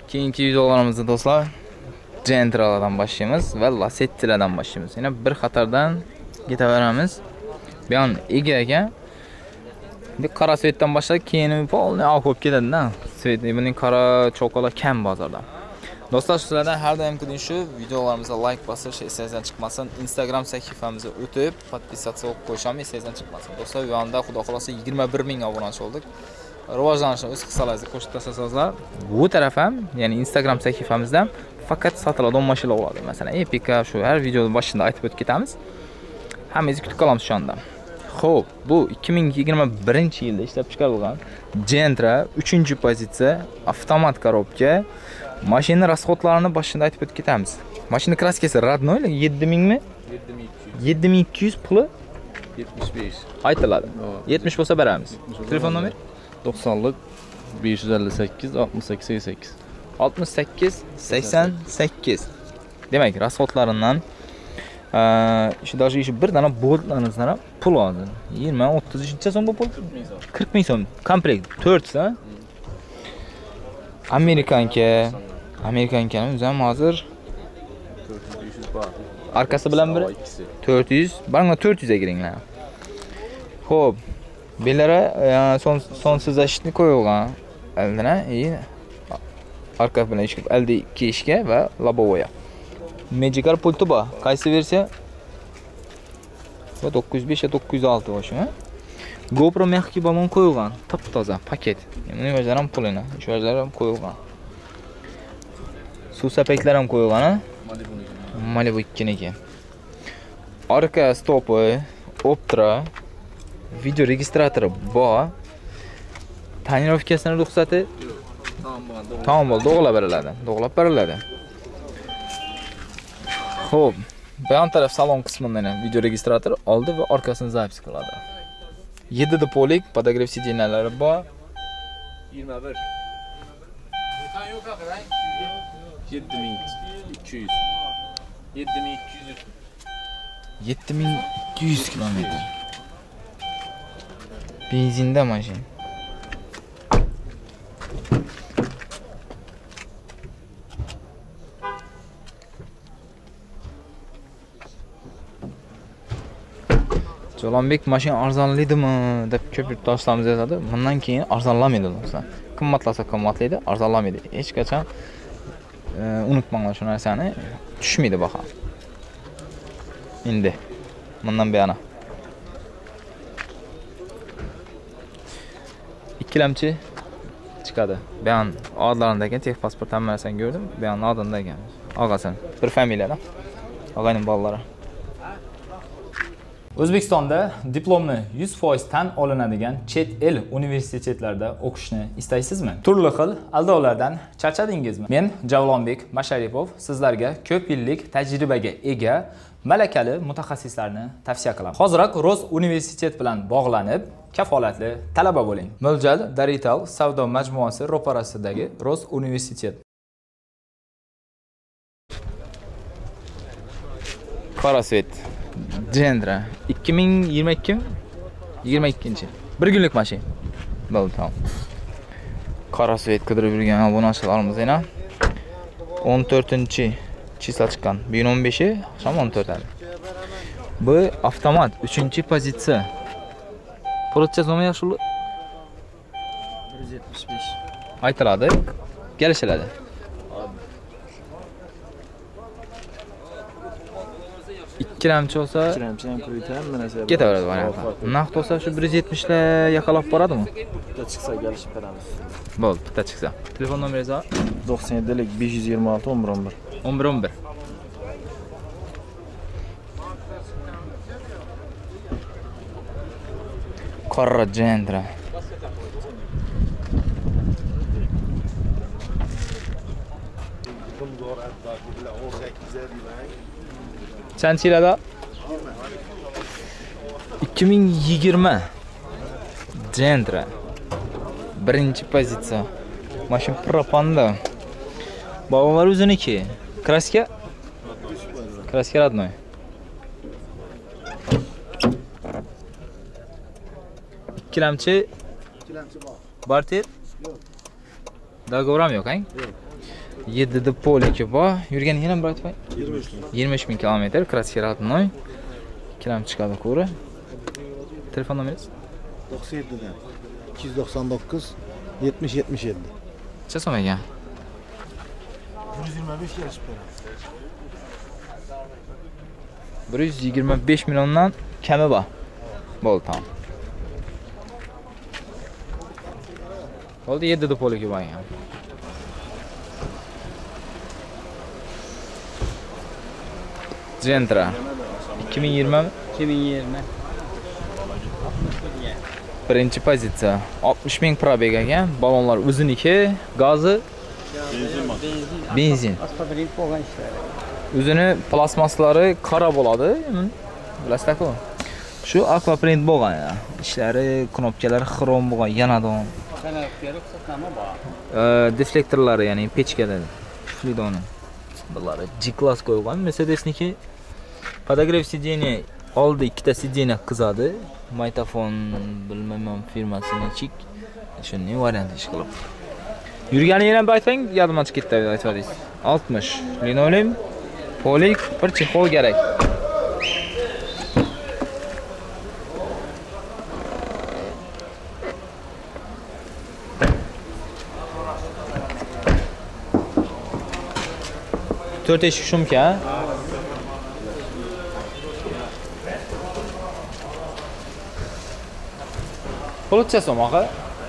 Keyingi videolarimizda do'stlar Gentra'lardan başlayamiz va Lasetti'lardan başlayamiz. Yine bir xatardan ketaveramiz. Bu yon ega ekan. Bir qora svetdan boshlab keyin polni oq bo'lib ketadi-da. Svet buning qora chokola kam bozorda. Do'stlar, sizlardan har doimgidek shu videolarimizga like bosish, esingizdan chiqmasin. Instagram sahifamizga o'tib, podpisatsiya qilib qo'yishamiz, esingizdan chiqmasin. Do'stlar, bu yonda xudo xolosa 21 000 obunachi olduk. Rivojlanishni o'z hissalaringizni qo'shib tashlasanizlar, bu taraf ham, ya'ni Instagram sahifamizdan faqat sotiladigan mashinalar bo'ladi. Masalan, Epica shu har videoning boshida aytib o'tib ketamiz. Hammangizni kutib qolamiz shu anda. Xo'p, bu 2021-yilda ishlab chiqarilgan Gentra 3-pozitsiya avtomat korobka. Mashina rasxodlarini boshida aytib o'tib ketamiz. Mashina kraskasi radnoy 7000 mi? 7200 puli 75. aytiladi. 70 bo'lsa beramiz. Telefon nomeri 90'lık 558 68 88. 68 88. Demak, rasxodlaridan işte даже еще bir dana boltlarınızdan pul oldi. 20 30 so'm bu pul. 40 000 so'm. Komplekt 4 sa. Amerikankaning o'zi ham hozir 400 bor. Arkasi bilan biri 400. Bana 400 ga kiringlar. Xo'p. Bellara sonsuzlashishni qo'yilgan. Aldina, arka bilan ishga, aldi ikki ishga va lobovoya. Magicar pulti bor. Qaysi versiya? Bu 905 ya 906 o'sha. GoPro mexki balon qo'yilgan, top-toza paket. Buni o'zlari ham pulini, shu o'zlari ham qo'yilgan. Suv sapaklar ham qo'yilgan, ha? Malibu 2niki. Arka stopi, Optra, video registratori bor. Tonirovkasining ruxsati tamom bo'ldi, doğlab beriladi. Xo'p, bu yon taraf salon qismidan video registrator oldi va orqasini zapis qiladi. 7 polik podogrev sidenalari bor. 21. 7200. 7200 kilometr. Benzinda mashina. Jalonbek mashina arzonliydimi deb ko'p yurtdoshlarimiz yozadi. Bundan keyin arzonlamaydi do'stlar. Qimmatlasa qimmatlaydi, arzonlamaydi. Hech qachon unutmanglar shu narsani. Tushmaydi baho. Endi bundan buyana ikkilamchi chiqadi. Bu yon odlarindagi texnik pasport hammasini ko'rdim. Bu yon odinda ekan. Og'asin. Bir familiyada. Og'ayning bolalari. O'zbekistonda diplomni 100% tan olinadigan chet el universitetlarida o'qishni istaysizmi? Turli xil aldovlardan charchadingizmi? Men Javlonbek Masharipov sizlarga ko'p yillik tajribaga ega malakali mutaxassislarni tavsiya qilaman. Hoziroq Roz universitet bilan bog'lanib, kafolatli talaba bo'ling. Mo'ljal Darital savdo majmuasi ro'parasidagi Roz universitet. Qora svet Gentra 2022 22-chi. Bir kunlik mashina. Bo'ldi, tamam. Qora svet qidirib yurgan obunachilarimiz yana 14-chi chisla chiqqan. Bu 15-i, ham 14-ali. Bu avtomat 3-pozitsiya. Pulcha zo'ma yaxshi 175. aytiladi. Kelishiladi. Ikkilamchi olsa, Ikkilamchi ham qo'yib hamma narsa. ketaveradi variantlar. Naqd olsa shu 170 lar yaqalab boradimi? Bitta chiqsa kelishib beramiz. Bo'ldi, bitta chiqsa. Telefon nomeringiz 97lik 526 11 11. Qora Gentra. Chanchilada 2020 Gentra 1-pozitsiya. Mashina propanda. Bog'lar o'ziniki. Kraska radnoy. Ikkilamchi bor. Barter? Договор ham yo'q, ang? Yo'q. 7 poliki bor. Yurgani yana bir aytmay. 23 bin kilometr, kraski родной. Kiram chiqadi ko'ri. Telefon nomeringiz? 97 dan 299 70 77. Necha so'm ekan? 125 kelishib beramiz. 125 milliondan kami bor. Bo'ldi, tamam. Oldu 7 poliki bor ekan. Gentra 2020 mi? 2020. Birinchi pozitsiya. 60 ming probeg ekan. Balonlar o'ziniki, gazi benzin. Asfabrik bo'lgan ishlar. O'zini plasmaslari qora bo'ladi. Bilasizlar-ku. Shu aquaprint bo'lgan ya. Ishlari, knopkalari xrom bo'lgan, yanadon. Sanatga ruxsatnoma bor. Deflektorlari, ya'ni pechkada tuflidoni. Bular G-class qo'ygan. Mercedesniki podogrev сиденья oldi, ikkita сиденья qizadi. Maytafon bilmayman firmasini chik. Shunday variant ish qilib. Yurganingizdan bir aytang, yodimdan chiqib ketdi aytadingiz. 60 linoleum polik bir chexol kerak. To'rt eshik shumka. Pulcha so'moqi?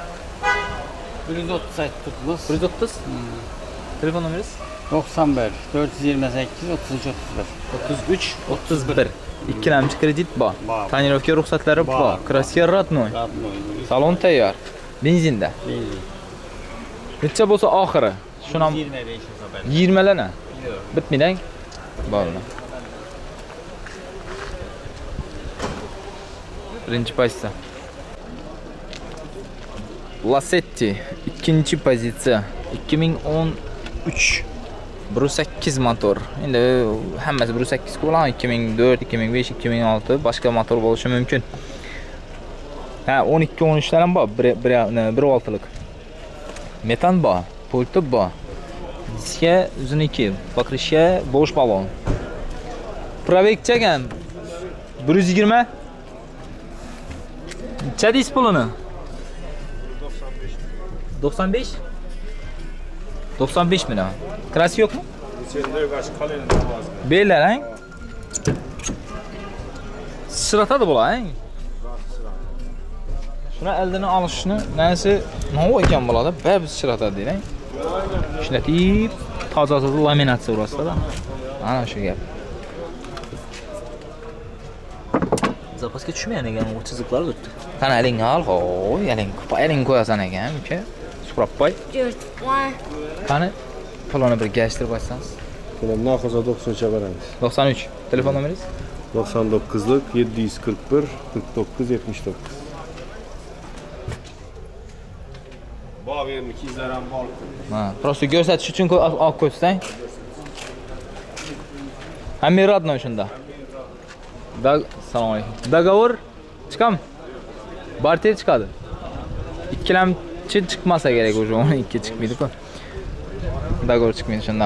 130 aytdikmiz. 130. Telefon nomeringiz? 91 428 33 33 31. Ikkilamchi kredit bor. Bor. Tonirovka ruxsatlari bor. Bor. Kraska родной. 31. Salon tayyor. Benzinda. Benzin. Necha bo'lsa oxiri? Shuni ham 25 hisob. 20 lana. Bitmaydang. Bo'ldi. Birinchi pozitsiya. Lacetti ikkinchi pozitsiya. 2013 1.8 motor. Endi hammasi 1.8 bo'lgan. 2004, 2005, 2006 boshqa motor bo'lishi mumkin. Ha, 12-13lar ham bor. 1.6lik. Metan bor, pulti bor. Diska o'ziniki, покрышка bo'sh balon. Probeg chagan 120. Chadis pulini? 95. 95 million. Kras yo'qmi? Beylar, ha? Shiratadi bular, ha? Shuna eldini olishni narsa nima ekan bo'ladi? Ba'zi shiratadi deydi. Ishlatib, toza-toza laminatsiya urasizlar. Ana shu gap. Zapaska tushmagan ekan, u chiziqlar o'tdi. Qani alingni ol, ho'y, aling qo'yasan ekan, uka. Suprab qo'y. Qani pulini bir gashtirib qo'ysangiz. Pulimni oxirida 90 cha beramiz. 93. Telefon nomeringiz? 99lik 741 49 79. Bor vermi, kizlar ham bor. Ha, prosta ko'rsatish uchun olib qo'ysang. Hamma родной shunda. Assalomu alaykum. Договор chiqam. Barter chiqadi. Ikkilamchi chiqmasa kerak o'sha 12 chiqmaydi-ku. Dogovor chiqmaydi shunda.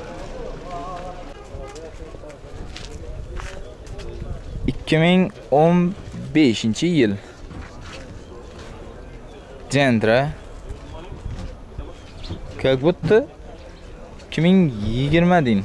...2015-yil. Gentra. Как будто 2020 din.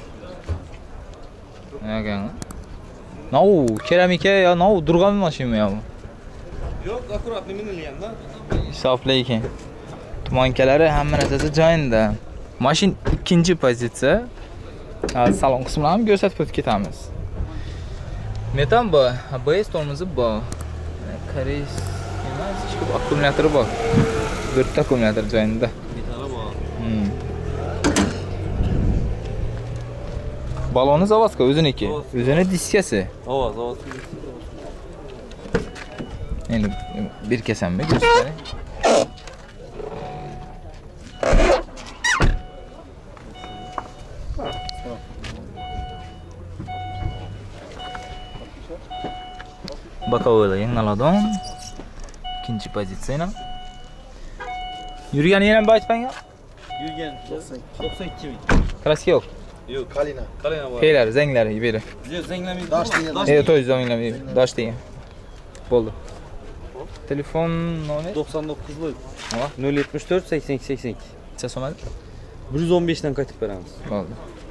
Ekan. Nau keramika ya, nau durgan mashina ya. Yo'q, akkuratni minilgan-da. Hisobli ekan. Tumankalari hamma narsasi joyida. Mashin ikkinchi pozitsiya. Salon qismini ham ko'rsatib o'tib ketamiz. Metan bor, ABS tormozi bor. Koreys emas, ichki akkumulyatori bor. 4 ta akkumulyator joyida. Metali bor. Baloni zavoska o'ziniki. O'zini diskasi. Ovoz. Endi bir kesammi ko'rsating. Bokovada yangiladon. Ikkinchi pozitsiya. Yurgani yana bir aytmang. Yurgen 92 ming. Kraska yo'q. Yo'q, Kalina. Kalina bor. Heylar, zanglar beri. Yo'q, zanglamaydi. Dash degan. To'y zanglamay. Dash degan. Bo'ldi. Telefon nomeri 99 lik. Ha? 074 82 82. Necha so'madi? 115 dan qaytib beramiz. Bo'ldi.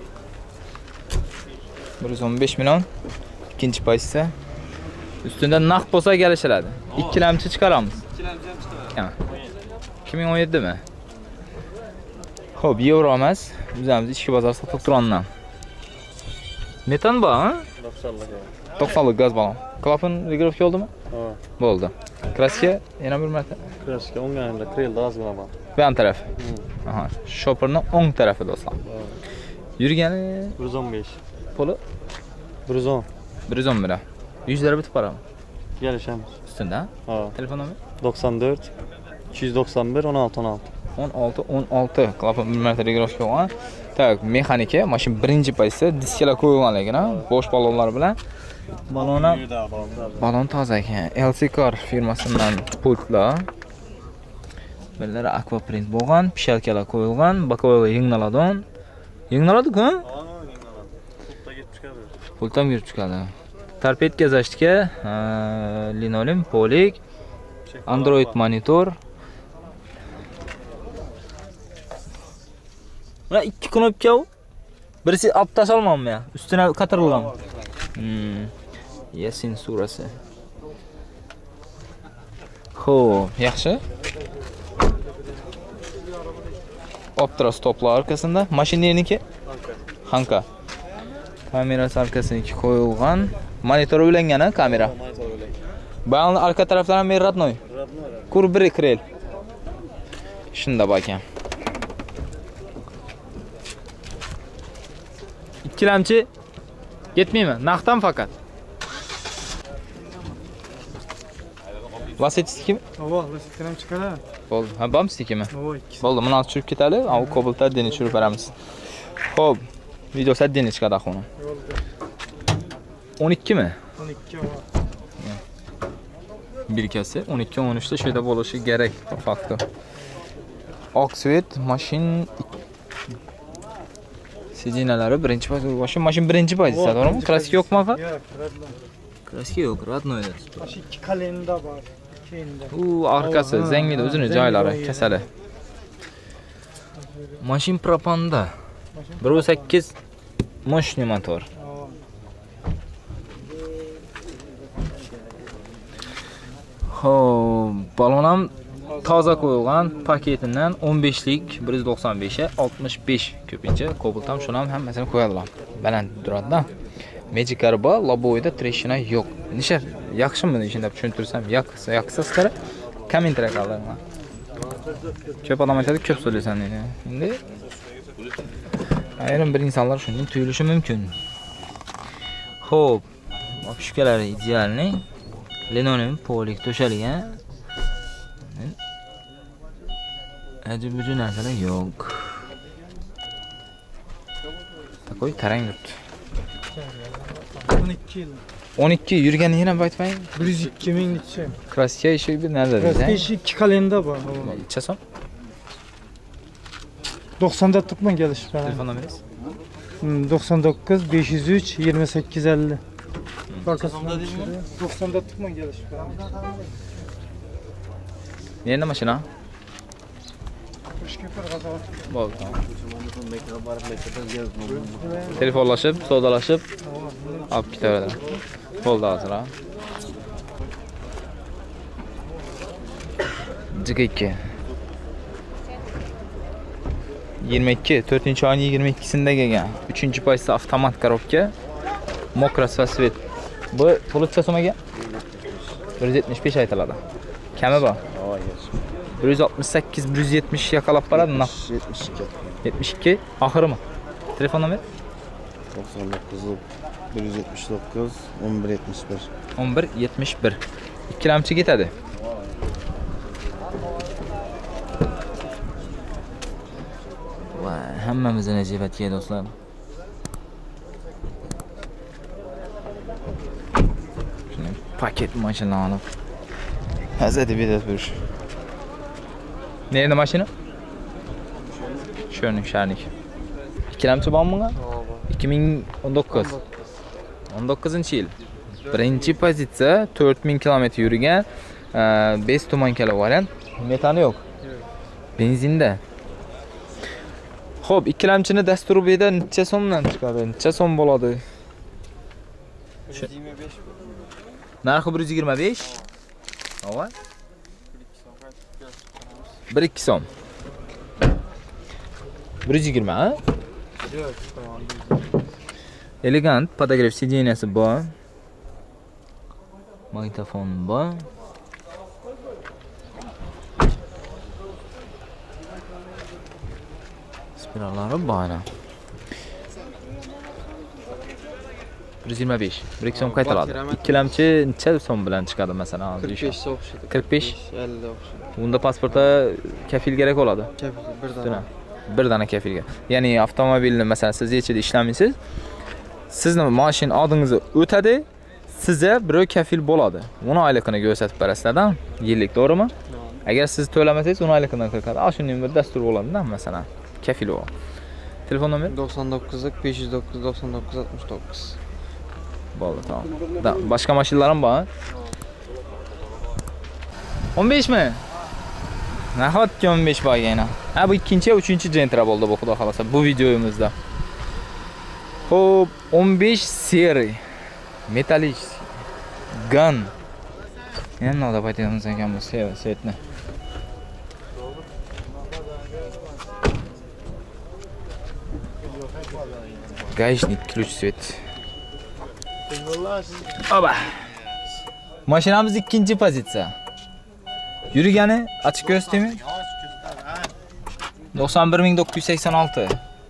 115 million. İkinci paysa. Üstünde naqd bo'lsa kelishiladi. Ikkilamchi chiqaramiz. Ikkilamchi ham chiqaveradi. 2017 mi? Xo'p, yevro emas. Bizamiz ichki bozor sotib turgandan. Metan bor, ha? 90lik gaz balon. Klapan regirovka oldimi? Ha. Bo'ldi. Kraska yana bir marta. Kraska o'nganda krelda ozgina bor. Bu yan taraf. Aha, shopperning o'ng tarafi do'stlar. Yurgani 115. puli 110. 110 lira. 100 lira bitib qoladi. Gelişemiz. Üstünde ha? Ha. Telefon numara? 94 291 16 16. 16 klapan bir marta regirovka olgan. Tak, mexanika, mashina birinchi paytda diskalar qo'yilganligini, bosh balonlar bilan balon toza ekan. LC Car firmasidan pultlar. Birlari aquaprint bo'lgan, pishalkalar qo'yilgan, bokovoy yengnaladon. Yengnaladi-ku? Ha, yengnaladi. Pultda ketib chiqadi. Pultam yurib chiqadi. Torpedka zashtka, linoleum, polik, Android monitor. Mana ikki knopka u. Birisi olib tashlolmayapman ya. Ustuna qatirilgan. Yasin surasi. Xo'p, yaxshi. Optra stoplar arkasında. Mashinaniki? Hanka. Kamerasi arkasıniki qo'yilgan. Monitor ulangan kamera. Bayonli arka taraflari men radnoy. Kur biri krel. Shunda bor ekan. Ikkilamchi yetmaymi? Naqddan faqat. Vasitsikimi? Ova, vasitdan chiqadi. Bo'ldi. Ha, bamsikimi? Ova, ikkisi. Bo'ldi, buni olib tushib ketadi. Au kobaltlar deni tushirib beramiz. Xo'p, video saddeni chiqadi axuni. 12 mi? 12 ova. Birkasi 12-13 da şeyde bo'lishi kerak faktor. Oksvet mashin sidinalari birinchi payt mashin birinchi paytda, to'g'rimi? Kraska yo'qmi aka? Yo'q, radno. Kraska yo'q, radnoyda. Mana ikki kalenda bor. Keyinda. U arkasi zangida o'zini joylari kasali. Mashin propanda. 1.8 moshniy motor. Xo'p, balon ham toza qo'yilgan paketidan 15lik 195 ga 65 ko'pincha Cobalt ham shuni ham hammasini qo'yadilar. Baland turadi-da. Magic arba loboyda treshina yo'q. Nishar, yaxshimi ishini tushuntirsam, yaxshisi kommentariya qoldiringlar. Ko'p odam aytadi, ko'p so'zlaysan deydi. Endi ayrim bir insonlar shunday tuyulishi mumkin. Xo'p, opishkalari idealni linoleum polik to'shalgan. Ajibuji narsalar yo'q. Takoy tarang yurt. 12 yil. 12 yurgani yana aytmang. 102 mingchi. Kraska ishi bir narsa Kraska deysiz. ishi 2 kalenda bor. Necha so'm? 94 tıkman geliş falan. Telefon nomeringiz? 99 503 28 50. Arkasında 94 tıkman geliş falan. Nerede maşina? Kushkeper gazovat. Bo'ldi, tamam. Telefonlashib, savdolashib olib ketaveradilar. Bo'ldi hozir ha. Jigiki. 22, 4-oyning 22-sida kelgan. 3-paytda avtomat korobka. Mokra svet. Bu pulcha so'maga 175 aytiladi. Kami bor. 168, 170 yakalab boradi. 72. 72 oxirimi? Telefon nomeri? 99 179 1171. 1171. Ikkilamchi ketadi. Va hammamizning ajibatga do'stlar. Shuni paket mashina olib hazati bidat burish. Nerede mashina? Sho'rning sharnik. Ikkilamchi bormi bunga? 2019. 19-yil. Birinchi pozitsiya 4000 km yurgan, 5 tuman kala variant. Metani yo'q. Benzinda. Xo'p, ikkilamchini dasturida necha so'mdan chiqadi? Necha so'm bo'ladi? 125. Narxi 125. Ava? 1-2 so'm. 120, ha? Elegant podogref sideniyasi bor. Magnitofon bor. Spirallari bor. 125. 1-2 so'm qaytaradi. Ikkilamchi necha so'm bilan chiqadi masalan? 45 o'xshaydi. 45. 50 o'xshaydi. Unda pasportda kafil kerak bo'ladi. Bir dona. Bir dona kafilga. Ya'ni avtomobilni masalan siz ichida ishlamaysiz. Sizni mashin oldingizga o'tadi, sizga birov kafil bo'ladi. 10 oylikini ko'rsatib berasizlar-da, yillik, to'g'rimi? Agar siz to'lamasangiz 10 oylikdan kiradi. Shunday bir dastur bo'ladi-da, masalan, kafil bo'l. Telefon nomeri 99lik 509 99 69. bo'ldi, tamam. Boshqa mashinalar ham bor. 15 mi? Nahotki 15 bor yana. Ha, bu ikkinchi va uchinchi Gentra bo'ldi bu, xudo xolasa, bu videomizda. Xo'p, 15 seri metalik gun. Yana nima deb aytamiz ekan bu setni? Гаишник, ключ свет. Oba. Mashinamiz ikkinchi pozitsiya. Yurgani açık gösterdimi? 91986.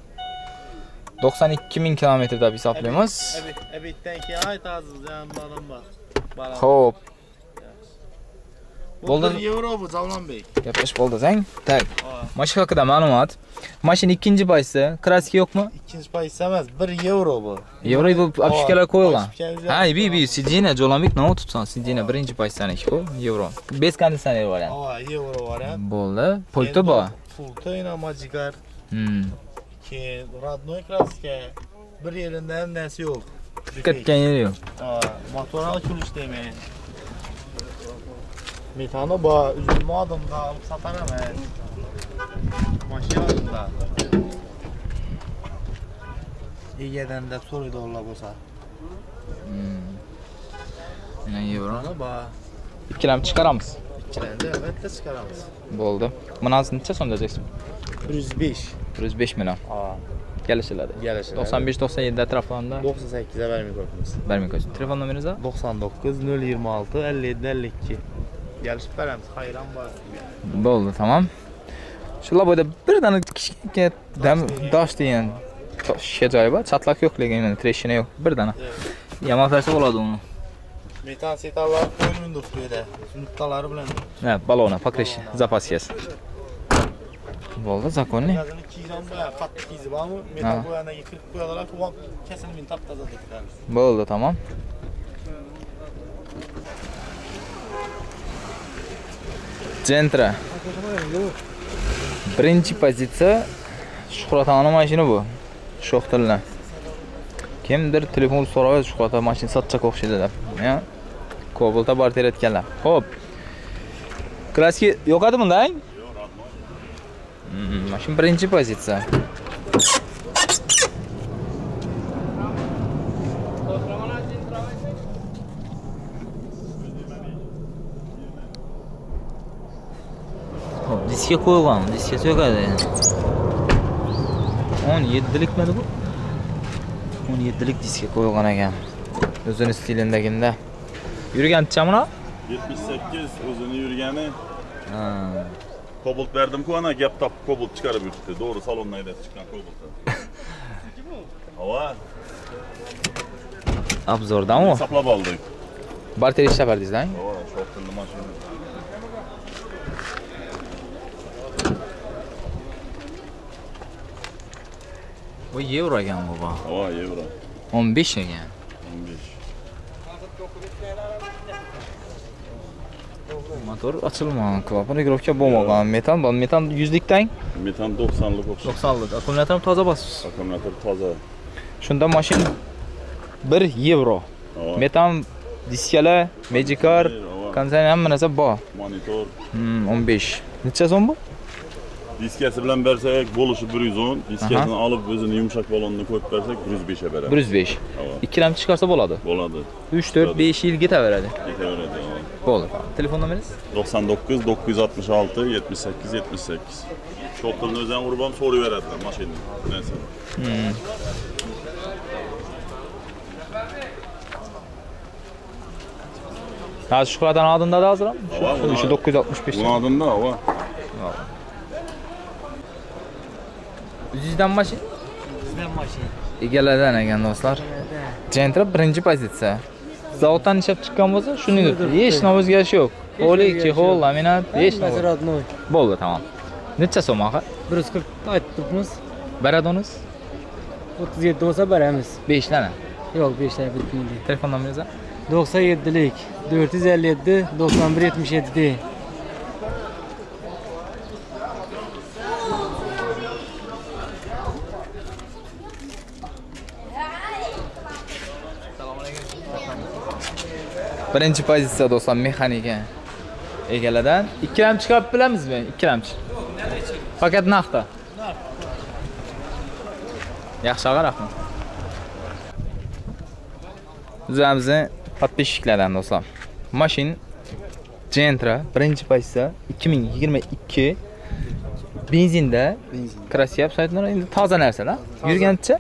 92000 kilometre deb hisoblaymiz. Ebitdan keyin aytasiz, ham bolam bor. Xo'p. Bo'ldi. 1 euro bu Javlonbek. Gaplash bo'ldi sang. Tak. Mashina haqida ma'lumot. Mashina ikkinchi paysi, kraska yo'qmi? Ikkinchi paysi emas, 1 euro bu. Euro bu apishkalar qo'yilgan. Ha, bi sidina Javlonbek nima tutsan? Sidina birinchi paysaniki ku, euro. Bez konditsioner variant. Ha, euro variant. Bo'ldi. Pulti bor. Pulti ina Magicar. Keyin родной kraska. Bir yerinde ham narsa yo'q. Ketgan yeri yo'q. Ha, motorni kulish demay. Metani bor, üzülme adımda alıp sataramaz. Maşina adımda. Ege'den de soruyu olla bo'lsa. Mana euro. Mana bor. Ikkilam chiqaramiz. Ikkilarni de albatta chiqaramiz. Bo'ldi. Bunasi necha so'm dejasiz? 105. 105 million. Ha, Kelishiladi. 95-97 atroflarida 98 'e vermey ko'ramiz. bermay qo'ying. Telefon nomeringiz? 99 026 57 52. Gelişip veremiz. Hayran bor. Bo'ldi, tamam. Shular bo'yda bir dana kichkina dosh degan shisha joyi bor. Chatlaq yo'q, lekin treshina yo'q. Bir dana. Yomon farsa bo'ladi uni. Metan setallar qo'yilmadi bu yerda. Nuqtalari bilan. Ha, balona, покрышка, zapaskasi. Bo'ldi, zakonni. Gazini kiygan bilan qattiq kizi bormi? Metan qo'yanaga kirib qo'yadilar, bu kesilmini tap-toza qiladi. Bo'ldi, tamam. Gentra. Birinchi pozitsiya Shuhratxonning mashina bu. Sho'xtillar. Kimdir telefon so'raydi, Shuhrat mashina sotchak o'xshaydi deb. Ya. Kobaltda bor teratganlar. Xo'p. Kraski yo'qadi bunda? Yo'q, mashina birinchi pozitsiya. Diske qo'ygan, diske so'kadi. 17likmi bu? 17lik diske qo'ygan ekan. O'zini stilindaginda. Yurgancha buni? 78 o'zini yurgani. Ha. Kobalt verdim-ku ana gap tap kobalt chiqarib yuribdi. Doğru salondan haydab chiqqan kobaltdan. Hava. Obzordan o. Hisoblab oldik. Barter ish berdingizda? Ha, sho'xtilli mashina. Bu euro ekan bu. Ha, euro. 15 ekan. 15. Motor açılmagan, klapanirovka bo'lmagan. Metan 100lik tang, Metan 90'lık o'xshaydi. 90lik. Akkumulyator toza bas. Akkumulyator toza. Shunda mashin 1 euro. Metan diskalar, Magicar, konsen hamma narsa bor. Monitor. 15. Necha so'm bu? Diskasi bilan bersak bo'lishi 110, diskasini olib o'zini yumshoq balonni qo'yib bersak 105 ga beradi. 105. Ikkilamchi chiqarsa bo'ladi. Bo'ladi. 3, 4, 5 yil ketaveradi. Ketaveradi. Bo'ldi. Telefon nomeringiz? 99 966 78 78. Sho'xtilni o'zdan urib ham so'rayveradilar mashinani. Neyse. Ha, Shuhratdan oldinda da hozir ham? Shu 965. Bunun adında hava. 100 dan mashin? 100 dan mashin. Egalardan ekan do'stlar. Gentra birinchi pozitsiya. Zavoddan ishlab chiqqan bo'lsa, shuningdek hech nima o'zgarishi yo'q. Polik, chexol, laminat, hech nima. Rodnoy. Bo'ldi, tamom. Necha so'm axir? 140 aytibmiz. Baradonuz 37 bo'lsa beramiz. 5 dana. Yo'q, 5 ta bitmaydi. Telefon nomeringiz? 97lik 457 91 77 de. Birinchi pozitsiya do'stlar mexanika egalardan. Ikkilamchi chiqarib bilamizmi? Ikkilamchi. Faqat naqdda. Yaxshi og'a, rahmat. O'zimizni podpishchiklardan do'stlar. Mashin Gentra birinchi pozitsiya 2022 benzinda krasiyab saytlar endi toza narsalar. Yurgancha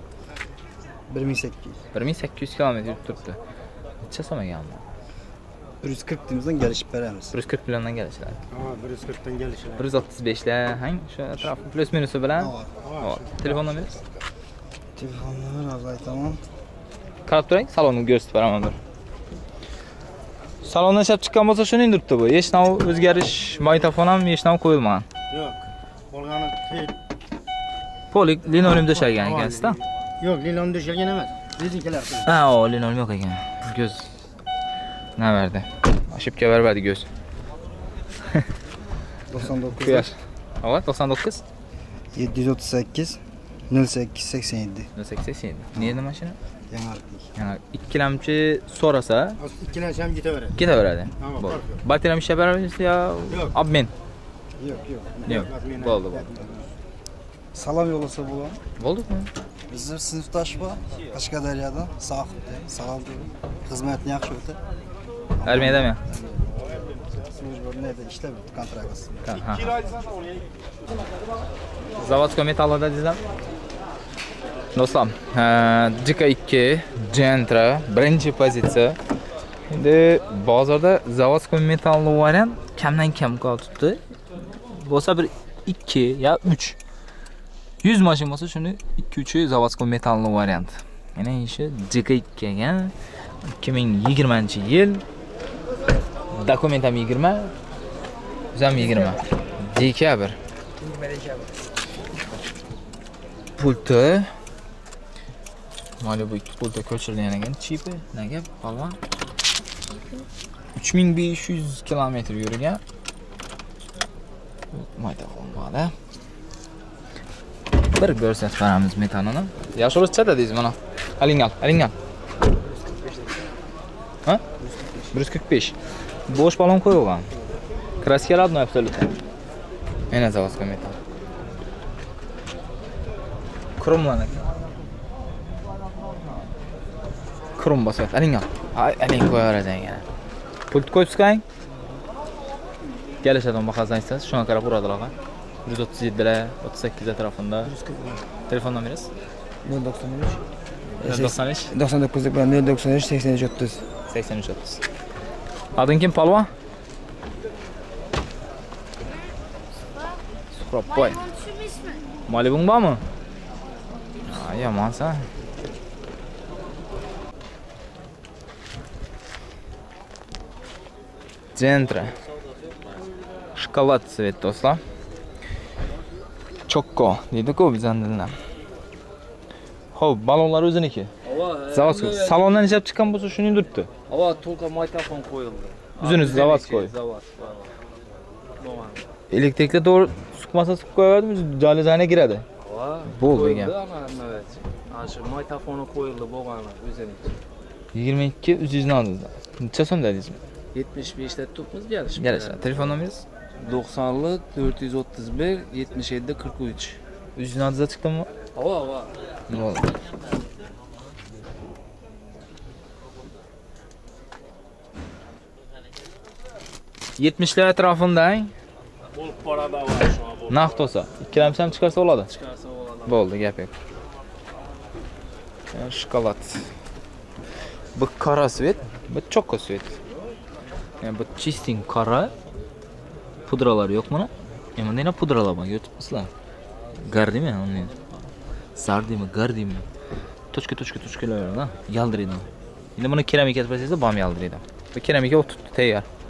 1800 km yurib turibdi. Necha so'm ekan bu? 140 timizdan gelişip beramiz. 140 milliondan gelişler. Ha, 140'dan gelişler. 135'ler hang şu atraf plus minusu bilan. Hop. Telefon nomeringiz? Telefon numara az aytaman. Qarab turing, salonni ko'rsatib beraman bir. Salondan ishlab chiqqan bo'lsa shuni indiribdi bu. Hech nima o'zgarish, magnitofon ham hech nima qo'yilmagan. Yo'q. Qolgani Polik linoleum döşalgan ekan-sizda? Yo'q, linoleum döşalgan emas. Rezinkalar. Ha, o linoleum yo'q ekan. Göz ne verdi? Aşıpka vermedi göz. 99. Quyosh. Evet, 99. 738 08 87. 087. Nerede maşina? Yanartlik. Yani ikkilamchi so'rasa, ikkilamchi ham ketaveradi. Ketaveradi. Bo'ldi. Batarya ishlab beramiz ya? Obmen. Yo'q. Bo'ldi. Salom yo'lasa bo'ladi. Bo'ldimi? Bizim sinfdosh bor, Qashqadaryodan, Sohibda, salom deydi. Xizmatni yaxshi o'tdi. Armiyadami? Slujbada ishlab kontrakt. Ha. Zavodskoy metallda dizam. Do'stlar, JK2 Gentra birinchi pozitsiya. Endi bozorda Zavodskoy metalli variant kamdan kam qolibdi. Bo'lsa bir 2 ya 3 100 mashin bo'lsa shuni 2-3 Zavodskoy metalli variant. Yana ishi JK2 ekan. 2020-yil. Dokument ham 20. O'zam 20. Dekabr. Pulti. Mana bu ikki pulta ko'chirilgan ekan. Chipi, nega? Palvon. 3500 km yurgan. Magnitofon bor-da. Bir ko'rsatib beramiz metanini. Yaxshi o'lchada deysiz mana. Alingan. Ha? 145. Bo'sh balon qo'yilgan. Kraska radnoy absolutно. Yana Zavodskoy metal. Kromlanadi. Krom bosat. Alingan. Aling qo'yaverasiz yana. Pult qo'yib chiqing. Kelishadigan bahazansiz, shunga qarab uradilar. 137 lar, 38 atrofida. Telefon nomeringiz? 093 93 99 bilan 093 83 30. 83 30. Adın kim palvon? Suhrab boy. Malibung bormi? Ha, yomonsan. Gentra. Shokolad svet do'stlar. Chokko deydi-ku bizdan dildan. Xo'p, balonlar o'ziniki. Zavodskoy salondan ishlab chiqqan bo'lsa shuni indiribdi. Hava to'lqa magnitofon qo'yildi. Uzun zavodskoy. Zavodskoy. Bo'lgan. Elektrikda to'g'ri suqmasa suqib qo'yadimi, jalizane giradi. Va Bo'ldi ekan. Ana shu magnitofoni qo'yildi bo'lgan o'zining. 22 300 necha so'm dedingizmi? 75 ta topimiz gelişmiş. Gelişler. Telefon numaranız? 90'lı 431 77 43. 300 nadızda çıktı mı? Hava. Oldu. Yetmişler etrafında Bolup para da var şu an. naqd olsa, ikkilamsam chiqarsa bo'ladi. Çıkarsa oladi. Bo'ldi, gap yo'q. Şokolad. Bu qora svet, bu choko svet. Yani bu чистый qora. Pudralar yo'q buni. Endi yana pudralar bor, ko'ribsizlar. Gardimi, uni. Sardimi, gardimi. Tochka-tochkalar, yaldiraydi. Endi buni keramika qilsangiz, bam yaldiraydi. Bu keramika o'tibdi, tayyor.